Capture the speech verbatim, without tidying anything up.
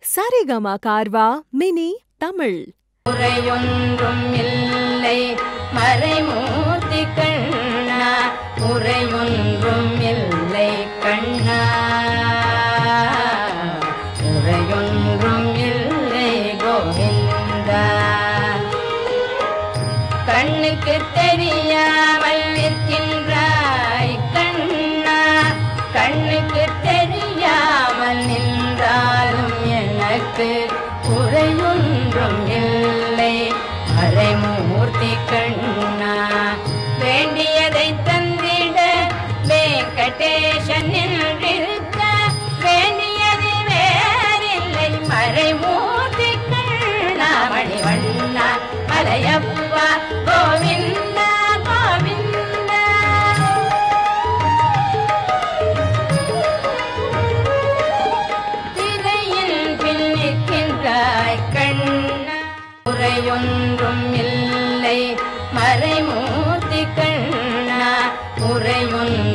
Saregama Carvaan mini Tamil. உரையொன்றும் இல்லை மறைமூர்த்தி கண்ணா, உரையொன்றும் இல்லை கண்ணா, உரையொன்றும் இல்லை கோவிந்தா. கண்ணுக்கு தெரியாமல் நிற்கின்றாய் கண்ணா, கண்ணுக்கு தெரியாமல் நின்றாலும் எனக்கு குறையொன்றும் இல்லை மறைமூர்த்தி கண்ணா. வேண்டியதை தந்திட வெங்கடேசன் நின்றிருக்க, வேண்டியது வேறில்லை மறைமூர்த்தி கண்ணா. மணிவண்ணா மலையப்பா கோவிந்தா கோவிந்தா. திரையில் பின் நிற்கின்றாய் கண்ணா, உரையொன்றும் இல்லை மறைமூர்த்தி கண்ணா, உரையொன்றும்